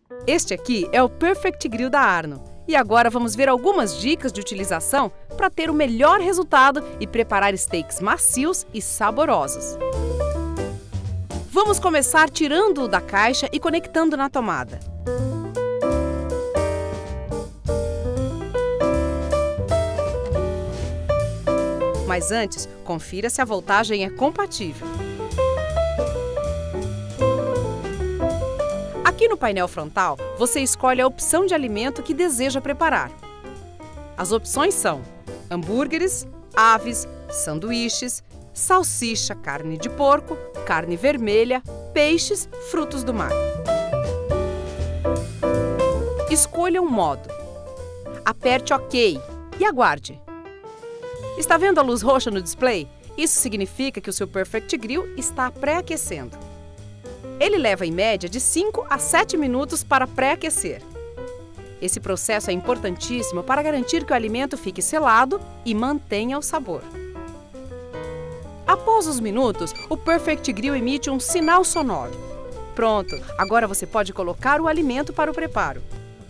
Este aqui é o Perfect Grill da Arno. E agora vamos ver algumas dicas de utilização para ter o melhor resultado e preparar steaks macios e saborosos. Vamos começar tirando-o da caixa e conectando na tomada. Mas antes, confira se a voltagem é compatível. Aqui no painel frontal, você escolhe a opção de alimento que deseja preparar. As opções são hambúrgueres, aves, sanduíches, salsicha, carne de porco, carne vermelha, peixes, frutos do mar. Escolha um modo. Aperte OK e aguarde. Está vendo a luz roxa no display? Isso significa que o seu Perfect Grill está pré-aquecendo. Ele leva em média de 5 a 7 minutos para pré-aquecer. Esse processo é importantíssimo para garantir que o alimento fique selado e mantenha o sabor. Após os minutos, o Perfect Grill emite um sinal sonoro. Pronto, agora você pode colocar o alimento para o preparo.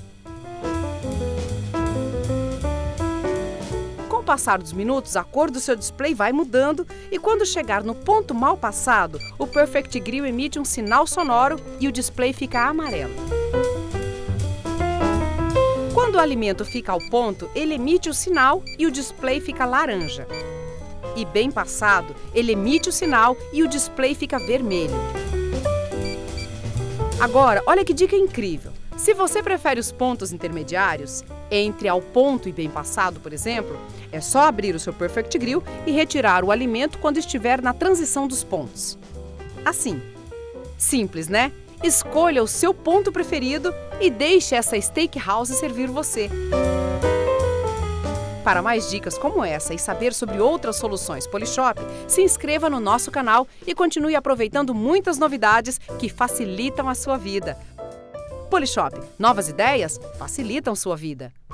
Com o passar dos minutos, a cor do seu display vai mudando e quando chegar no ponto mal passado, o Perfect Grill emite um sinal sonoro e o display fica amarelo. Quando o alimento fica ao ponto, ele emite o sinal e o display fica laranja. E bem passado, ele emite o sinal e o display fica vermelho. Agora, olha que dica incrível! Se você prefere os pontos intermediários, entre ao ponto e bem passado, por exemplo, é só abrir o seu Perfect Grill e retirar o alimento quando estiver na transição dos pontos. Assim. Simples, né? Escolha o seu ponto preferido e deixe essa steakhouse servir você. Para mais dicas como essa e saber sobre outras soluções Polishop, se inscreva no nosso canal e continue aproveitando muitas novidades que facilitam a sua vida. Polishop, novas ideias facilitam sua vida.